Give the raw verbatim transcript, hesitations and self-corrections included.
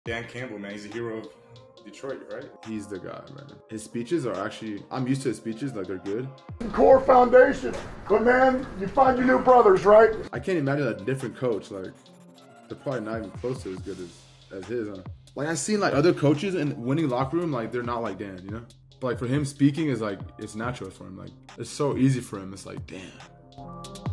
Dan Campbell, man, he's a hero of Detroit, right? He's the guy, man. His speeches are actually, I'm used to his speeches, like they're good. Core foundation, but man, you find your new brothers, right? I can't imagine a different coach, like, they're probably not even close to as good as, as his, huh? Like, I've seen, like, other coaches in winning locker room, like, they're not like Dan, you know? But, like, for him, speaking is, like, it's natural for him. Like, it's so easy for him. It's like, damn.